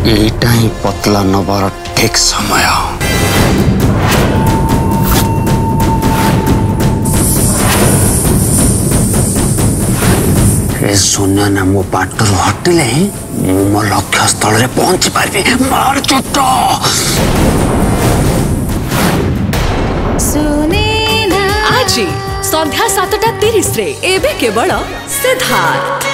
एटा ही पतला नबार ठीक समय। शून्य ने मो पाटर हटिले मो लक्ष्य स्थल रे पहुंची पारि। मार चुट आज संध्या 7:30 रे एबे केवल सिद्धार्थ।